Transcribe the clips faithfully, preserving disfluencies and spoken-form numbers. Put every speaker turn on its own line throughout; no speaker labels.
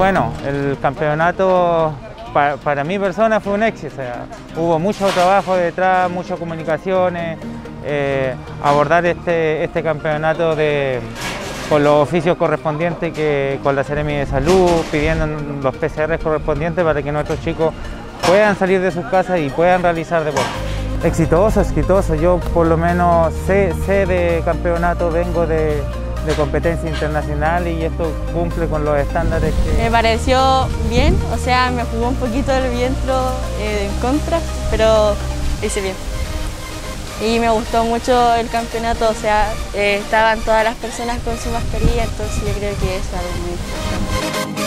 bueno, el campeonato para, para mi persona fue un éxito. O sea, hubo mucho trabajo detrás, muchas comunicaciones, eh, abordar este, este campeonato de, con los oficios correspondientes, que, con la Seremi de Salud, pidiendo los P C R correspondientes para que nuestros chicos puedan salir de sus casas y puedan realizar deporte. Exitoso, exitoso. Yo por lo menos sé, sé de campeonato, vengo de, de competencia internacional y esto cumple con los estándares que...
Me pareció bien, o sea, me jugó un poquito el viento eh, en contra, pero hice bien. Y me gustó mucho el campeonato, o sea, eh, estaban todas las personas con su mascarilla, entonces yo creo que es algo muy importante.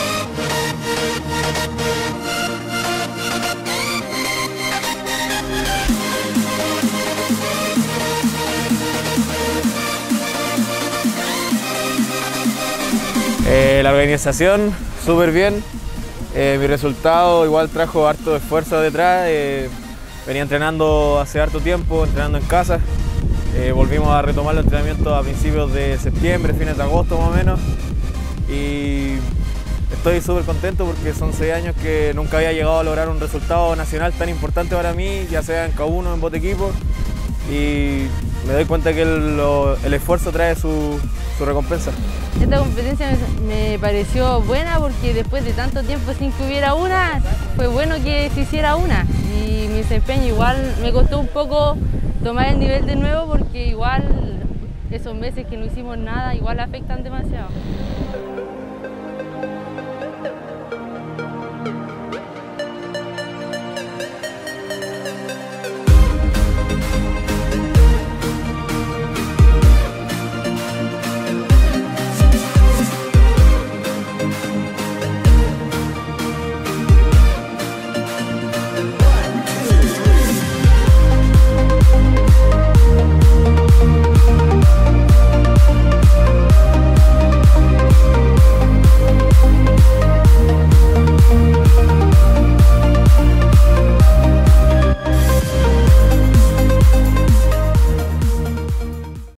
Eh, la organización, súper bien. Eh, mi resultado igual trajo harto esfuerzo detrás. Eh, venía entrenando hace harto tiempo, entrenando en casa. Eh, volvimos a retomar los entrenamientos a principios de septiembre, fines de agosto más o menos. Y estoy súper contento porque son seis años que nunca había llegado a lograr un resultado nacional tan importante para mí, ya sea en K uno, en bote equipo. Y me doy cuenta que el, lo, el esfuerzo trae su, su recompensa.
Esta competencia me, me pareció buena porque después de tanto tiempo sin que hubiera una, fue bueno que se hiciera una. Y mi desempeño igual me costó un poco tomar el nivel de nuevo porque igual esos meses que no hicimos nada igual afectan demasiado.